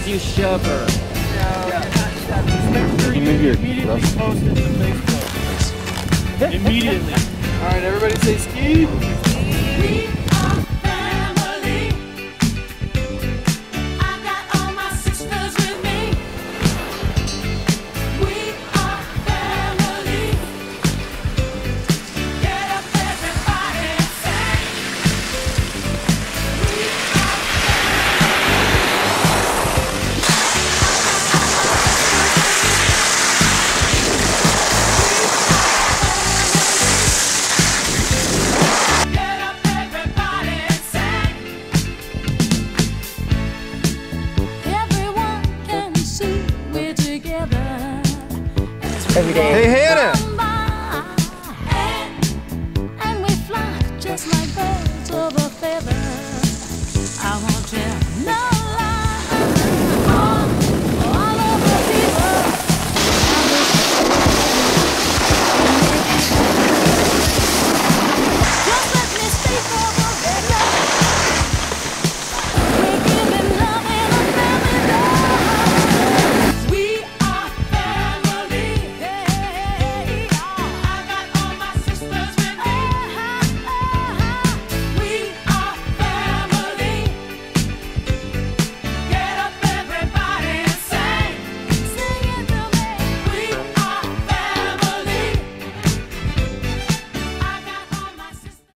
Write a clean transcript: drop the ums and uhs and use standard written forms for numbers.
as you shove her. Just make sure you immediately post it to Facebook. Immediately. All right, everybody say ski. We are family. I got all my sisters with me. We are family. Get up, everybody, and sing. We are Get up, everybody, and sing. Everyone can see we're together. Every day. Hey, Hannah!